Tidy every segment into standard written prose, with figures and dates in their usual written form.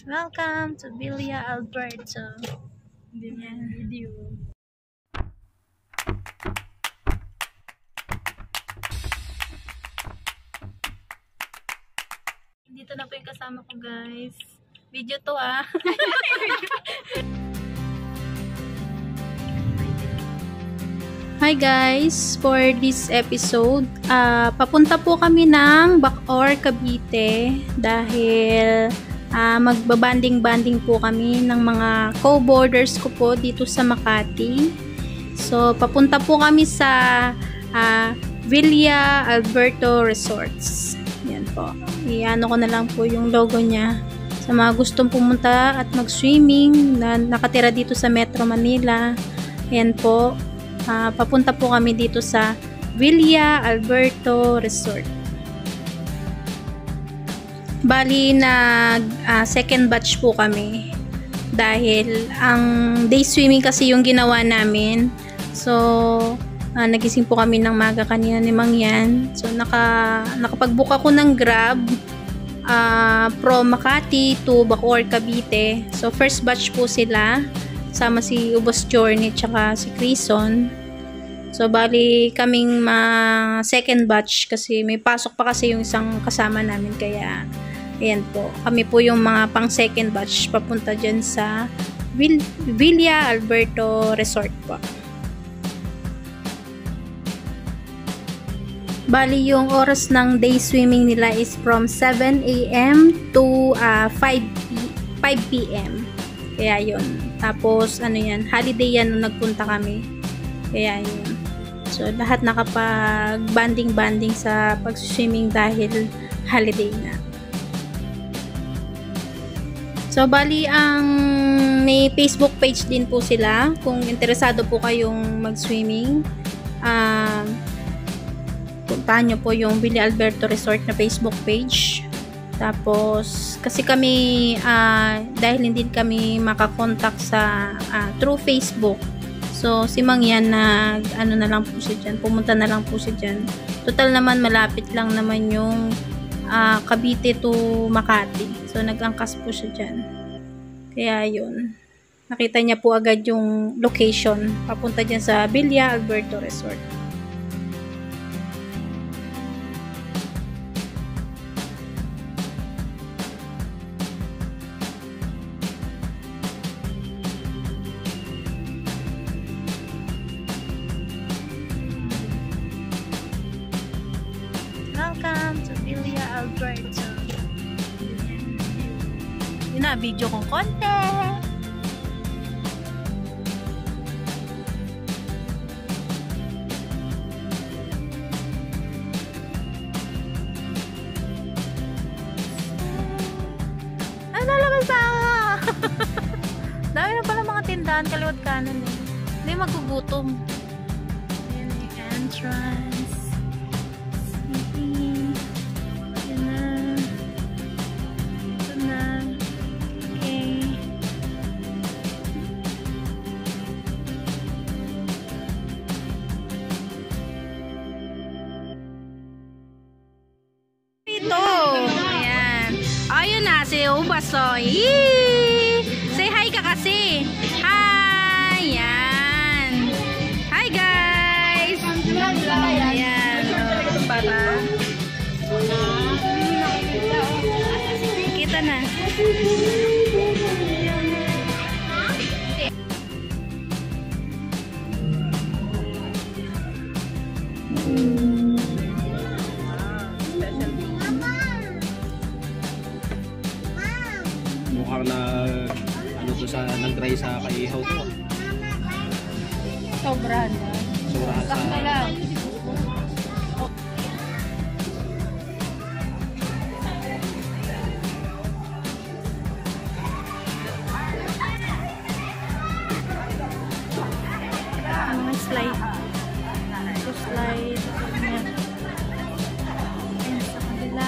Welcome to Villa Alberto. Video. Dito na po yung kasama ko, guys. Video to ah. Hi guys, for this episode, papunta po kami ng Bacoor, Cavite dahil magbabanding-banding po kami ng mga co-boarders ko po dito sa Makati. So, papunta po kami sa Villa Alberto Resorts. Yan po. Iano ko na lang po yung logo niya. Sa mga gustong pumunta at mag-swimming na nakatira dito sa Metro Manila. Yan po. Papunta po kami dito sa Villa Alberto Resort. Bali second batch po kami dahil ang day swimming kasi yung ginawa namin. So nagising po kami ng maga kanina ni Mang Yan. So nakapag-book ako ng Grab from Makati to Bacoor, Cavite. So first batch po sila. Sama si Ubos Journey tsaka si Crison. So bali kaming second batch kasi may pasok pa kasi yung isang kasama namin, kaya ayan po. Kami po yung mga pang second batch papunta dyan sa Villa Alberto Resort po. Bali yung oras ng day swimming nila is from 7 AM to 5 PM. Kaya yun. Tapos, yan, holiday yan nung nagpunta kami. Kaya yun. So, lahat nakapag-banding-banding sa pag-swimming dahil holiday na. So, bali, may Facebook page din po sila. Kung interesado po kayong mag-swimming, puntahan nyo po yung Villa Alberto Resort na Facebook page. Tapos, kasi kami, dahil hindi kami makakontak sa through Facebook, so si Mang Yan na lang po siya dyan, pumunta na lang po siya dyan. Total naman, malapit lang naman yung Cavite to Makati. So, nag-angkas po siya dyan. Kaya yun. Nakita niya po agad yung location. Papunta dyan sa Villa Alberto Resort. Welcome to Villa Alberto. Yun na, video kong konti. Ay, lalabas na! Dami na pala mga tindahan, kaliwat kanan eh. Hindi magugutom. Ayan yung entrance. Ayan. Ayun na, si Ubasoy. Say hi ka kasi. Hi! Ayan. Hi guys! Ayan. Para. Kita na. Mukhang nag-dry sa kaihaw to. Sobra na. Sobrahan sa... Sakto lang. Slide. So slide. Ayan. Ayan sa kabila.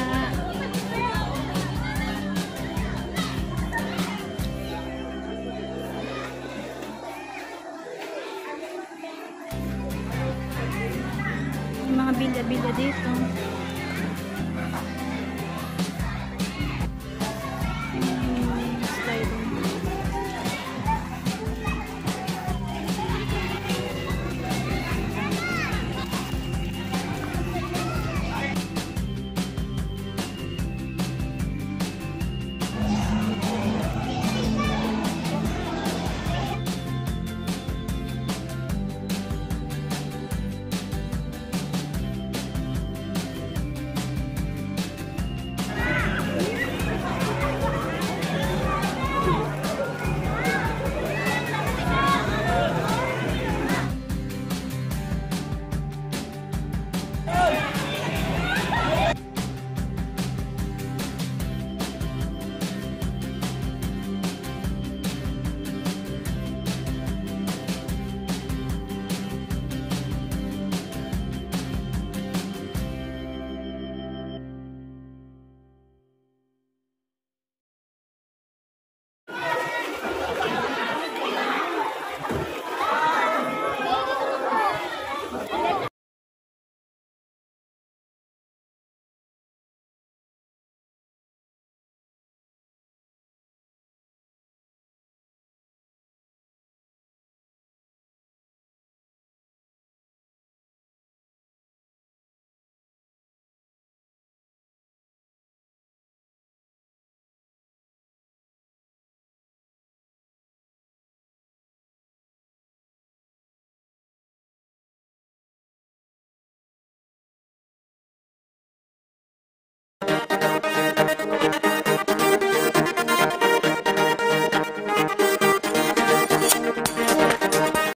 Mga bilya-bilya dito.